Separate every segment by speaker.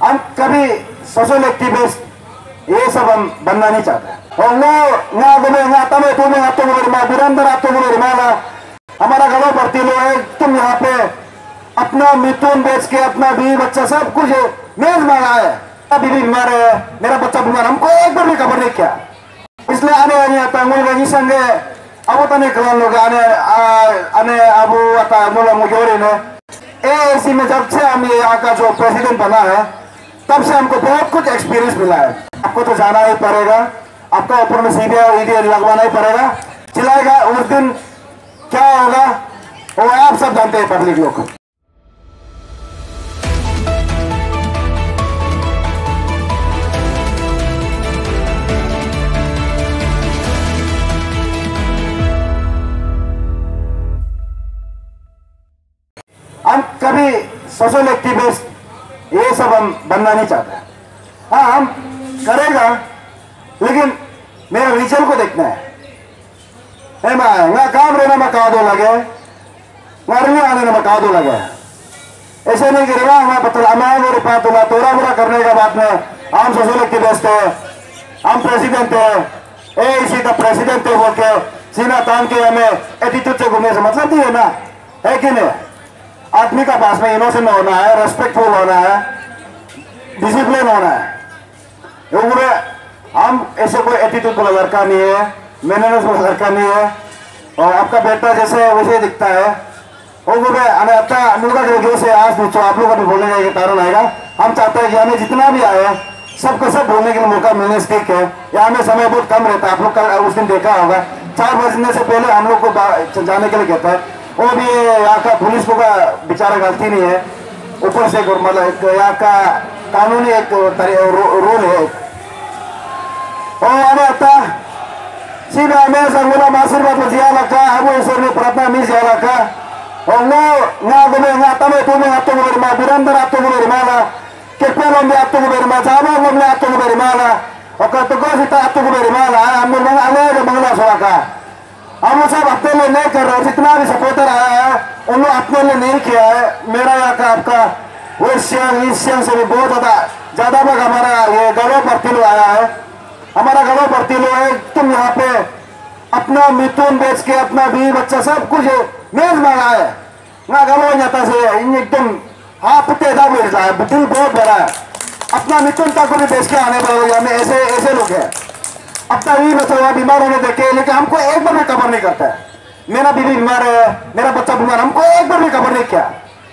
Speaker 1: हम कभी social activist ये सब हम बनना नहीं चाहते। और हमारा गला भर्ती लो है, तुम यहाँ पे अपना मिथुन बेच के अपना बीवी बच्चा सब कुछ मेज मांगा है। बीवी बीमार है, मेरा बच्चा बीमार, हमको एक बार भी खबर नहीं किया। इसलिए आने आने आता मुझे संगे अब तने कलान लोग आने अब आता मुला मुझे ने एसी में जब से हम ये यहाँ का जो प्रेसिडेंट बना है तब से हमको बहुत कुछ एक्सपीरियंस मिला है। आपको तो जाना ही पड़ेगा, आपका ऊपर में सीबीआई ईडी लगवाना ही पड़ेगा, चिल्लाएगा उस दिन क्या होगा वो आप सब जानते हैं पब्लिक लोग। हम कभी सोशल एक्टिविस्ट ये सब हम बनना नहीं चाहते। हाँ हम करेगा, लेकिन मेरा रिजल्ट को देखना है। काम रहना मैं कहा दो लगे, आने में कहा दो लगे, ऐसे नहीं गिरेगा। तोड़ा बुरा करने के बाद में हम सोशल एक्टिविस्ट है, हम प्रेसिडेंट है, इसी का प्रेसिडेंट है बोल के सीना तान के हमें एटीट्यूड से घूमने से मतलब नहीं है ना, है कि नहीं? आदमी का पास में इनोसेंट होना है, रेस्पेक्टफुल होना है, डिसिप्लिन होना है। हम ऐसे कोई एटीट्यूड वाला लड़का नहीं है, मैनर्स वाला लड़का नहीं है, और आपका बेटा जैसे वैसे दिखता है। से आज पूछो आप लोग अभी बोलने जाएंगे कारण आएगा। हम चाहते हैं कि हमें जितना भी आए सबको सब बोलने के लिए मौका मिलने से ठीक है। यहाँ में समय बहुत कम रहता है, आप लोग कल उस दिन देखा होगा 4 बजने से पहले हम लोग को जाने के लिए कहता है। वो भी यहाँ का पुलिस को का बेचारा गलती नहीं है, ऊपर से मतलब यहाँ का कानूनी एक रूल है। सीधा हमें संगुला आशीर्वाद जिया लगा अब ईश्वर ने प्रार्थना मिल जिया लगा बिरंदर आपको बेरिमाला केपेलों में आपको बेरिमाला जामा में आपको बेरिमाला और कतको सीता आपको बेरिमाला हम लोग अलग बंगला सोला का हम लोग सब अपने लिए नहीं कर रहे। जितना भी सपोर्टर आया है उन लोग अपने लिए नहीं किया है। मेरा यहाँ का आपका वेश्यन से भी बहुत ज्यादा भाग हमारा ये गलो भर्ती लो आया है। हमारा गलो भर्ती लो है, तुम यहाँ पे अपना मिथुन बेच के अपना बीवी बच्चा सब कुछ मेज मांगा है ना गलो जाता से एकदम हाँ पुते था दिल बहुत बड़ा है। अपना मिथुन तक को भी बेच के आने पड़ेगा। हमें ऐसे ऐसे लोग हैं अपना बीवी बच्चा हुआ बीमार होने देखे, लेकिन हमको एक बार भी खबर नहीं करता है। मेरा बीवी बीमार है, मेरा बच्चा बीमार, हमको एक बार भी खबर नहीं किया।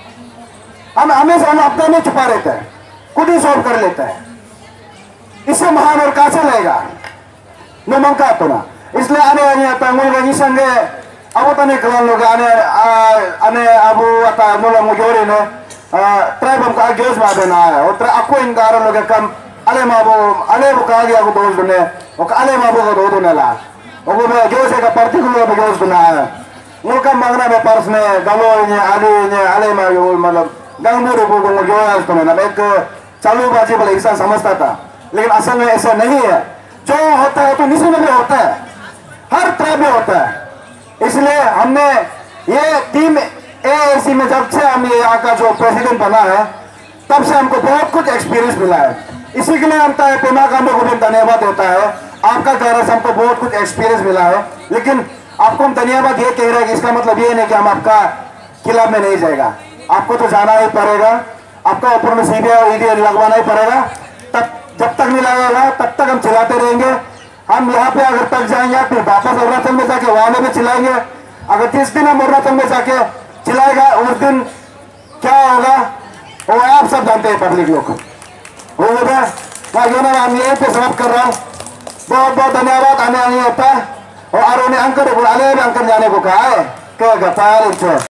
Speaker 1: हम हमेशा हम अपना नहीं छुपा रहते हैं, खुद ही सॉल्व कर लेते हैं। इससे महान और कहा से लेगा न मंका तो ना। इसलिए आने आने आता मुझे संगे अब तने कलान लोग आने अब आता मुला मुझे ने ट्राइब हमका गेस मार ना है और आपको इनकार लोग कम अले माबो अले वो कहा गया को दोस्त ने और अले माबो को दो ने ला वो मैं गेस का पर्टिकुलर में गेस बना है मुल्का मांगना में पर्स ने गलो ने अले माबो मतलब गंगबुरी को गेस तो ना एक चालूबाजी वाला इंसान समझता था, लेकिन असल में ऐसा नहीं है। जो होता है तो निजी में भी होता है, हर तरह में होता है। इसलिए हमने ये टीम एसी में जब से हम ये यहाँ का जो प्रेसिडेंट बना है तब से हमको बहुत कुछ एक्सपीरियंस मिला है। इसी के लिए हम पेमा कांडो को भी धन्यवाद देता है। आपका कारण से हमको बहुत कुछ एक्सपीरियंस मिला है, लेकिन आपको हम धन्यवाद ये कह रहे हैं कि इसका मतलब ये नहीं कि हम आपका खिलाफ में नहीं जाएगा। आपको तो जाना ही पड़ेगा, आपका ऊपर में सीबीआई ईडी लगवाना ही पड़ेगा। तब जब तक नहीं लगेगा तब तक हम चिल्लाते रहेंगे। हम यहाँ पे अगर तक जाएंगे फिर वापस अरुणाचल में जाके वहां में भी चिल्लाएंगे। अगर जिस दिन हम अरुणाचल में जाके चिल्लाएगा उस दिन क्या होगा वो आप सब जानते हैं पब्लिक लोग। हम यहीं पे समाप्त कर रहा हूँ। बहुत बहुत धन्यवाद। आने होता है और अंकर अंकर जाने को कहा है क्या